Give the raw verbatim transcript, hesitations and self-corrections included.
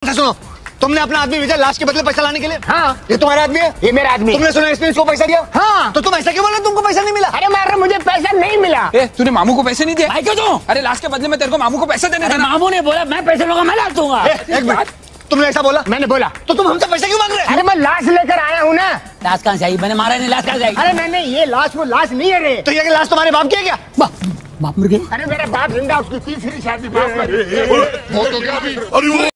अच्छा सुनो, तुमने अपना आदमी भेजा लाश के बदले पैसा लाने के लिए? हाँ। ये तुम्हारा आदमी है? ये मेरा आदमी। तुमने सुना इसने इसको पैसा दिया? हाँ। तो तुम ऐसा क्यों बोल रहे तुमको पैसा नहीं मिला? अरे मार रहा, मुझे पैसा नहीं मिला। ए, तूने मामू को पैसे नहीं दिए? भाई क्यों तू? अरे लाश के बदले में तेरे को मामू को पैसा देने था ना। मामू ने बोला मैं पैसे लूंगा, मैं ला दूंगा। एक मिनट, तुमने ऐसा बोला? मैंने बोला। तो तुम हमसे पैसा क्यों मांग रहे? अरे मैं लाश लेकर आया हूँ ना। लाश कहाँ से आई? मैंने मारा नहीं, लाश कहाँ से आई? अरे नहीं नहीं, ये लाश वो लाश नहीं है रे। तो ये लाश तुम्हारे बाप की है क्या? बाप मर गए। अरे मेरा बाप जिंदा, उसकी तीसरी शादी बाप। हो तो गया अभी।